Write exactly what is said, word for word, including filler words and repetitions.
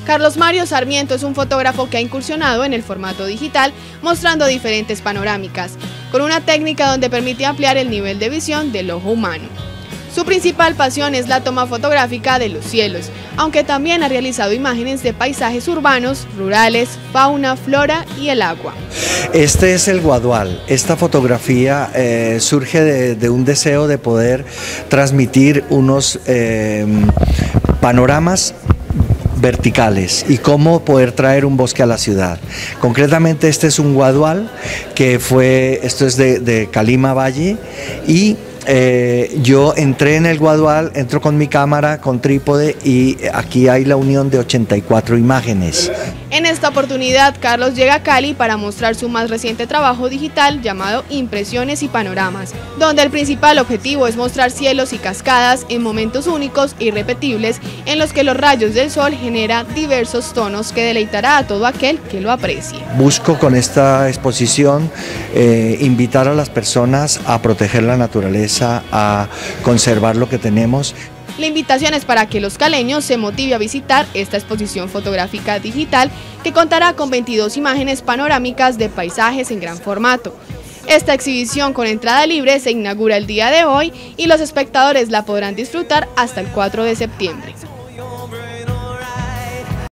Carlos Mario Sarmiento es un fotógrafo que ha incursionado en el formato digital, mostrando diferentes panorámicas, con una técnica donde permite ampliar el nivel de visión del ojo humano. Su principal pasión es la toma fotográfica de los cielos, aunque también ha realizado imágenes de paisajes urbanos, rurales, fauna, flora y el agua. Este es el Guadual. Esta fotografía eh, surge de, de un deseo de poder transmitir unos eh, panoramas verticales y cómo poder traer un bosque a la ciudad. Concretamente este es un Guadual que fue, esto es de, de Calima Valle, y Eh, yo entré en el Guadual, entro con mi cámara, con trípode, y aquí hay la unión de ochenta y cuatro imágenes. En esta oportunidad, Carlos llega a Cali para mostrar su más reciente trabajo digital llamado Impresiones y Panoramas, donde el principal objetivo es mostrar cielos y cascadas en momentos únicos e irrepetibles en los que los rayos del sol generan diversos tonos que deleitará a todo aquel que lo aprecie. Busco con esta exposición eh, invitar a las personas a proteger la naturaleza, a conservar lo que tenemos. La invitación es para que los caleños se motive a visitar esta exposición fotográfica digital que contará con veintidós imágenes panorámicas de paisajes en gran formato. Esta exhibición con entrada libre se inaugura el día de hoy y los espectadores la podrán disfrutar hasta el cuatro de septiembre.